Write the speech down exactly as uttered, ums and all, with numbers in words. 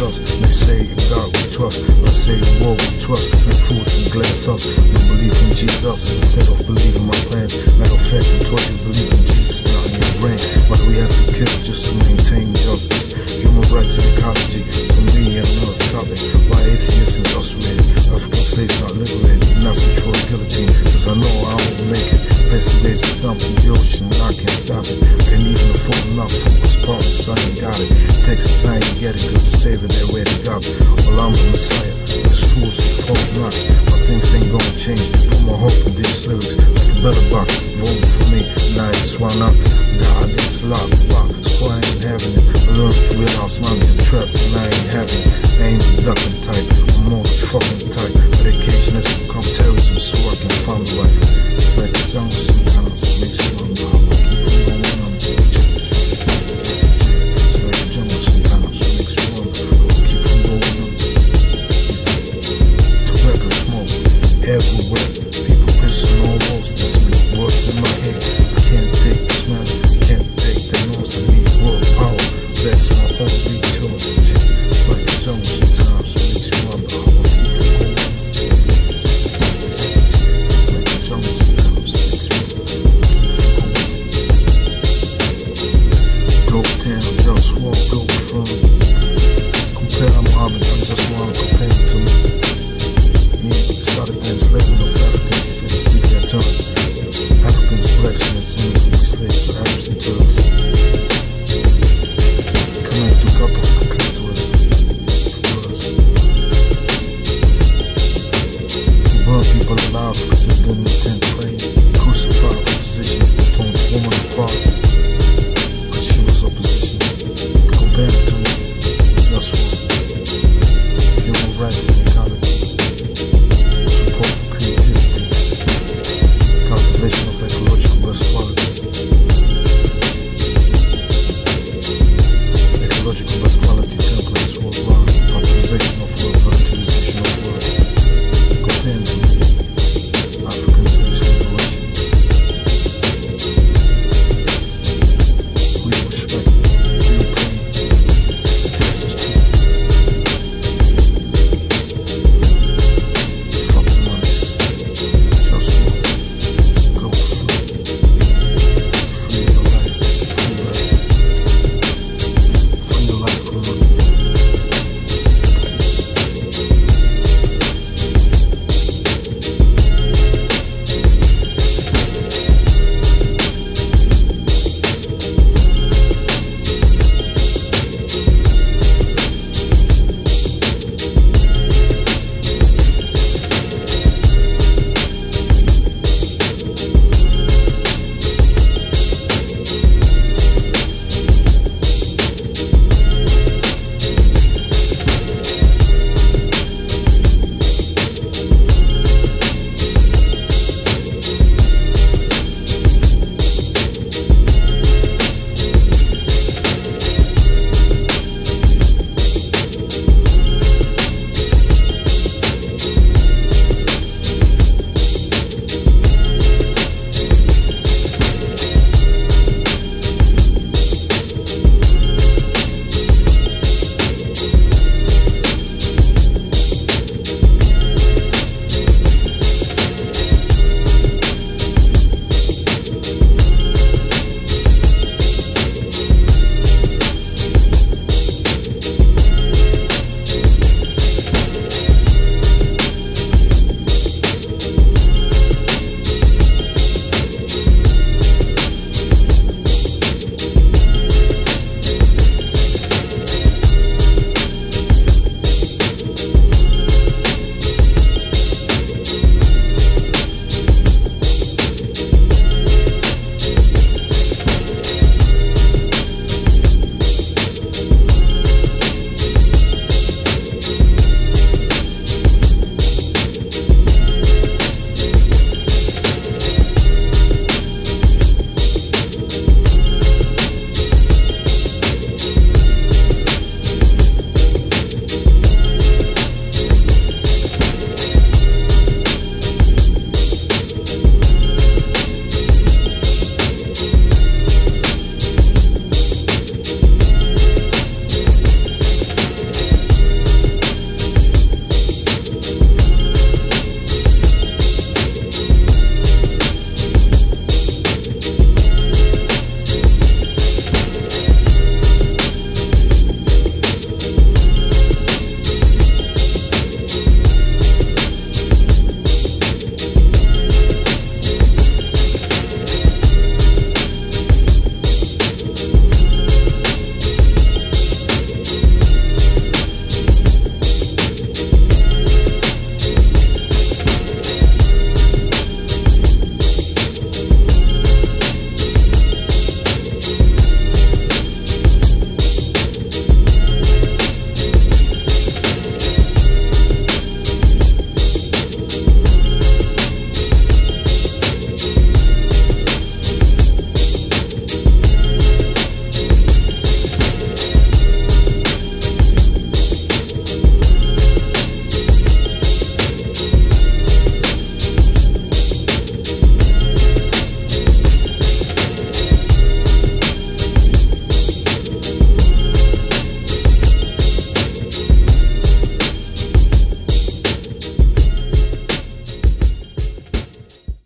us. They say in God we trust, but I say in war we trust. Like food from glass us. We believe in Jesus instead of believing my plans. Matter of fact, I told you believe in Jesus, not in your brain. Why do we have to kill just to maintain justice? Human rights and ecology, to me and another topic. Why atheists incarcerated? African slaves not liberated, not sexual guillotine. Cause I know I won't make it. Best days is dumped in the ocean, I can't stop it. Can't even afford enough for this partners, I ain't got it. Texas, I ain't get it, cause the savior they already got it. Well, I'm the Messiah, the schools are full knots. My things ain't gonna change. Put my hope in these lyrics, like a better box. Vote for me, nah, it's why not. God, this lot, why? So I ain't having it. I learned to realize mine is a trap, and I ain't having it. I ain't the ducking type.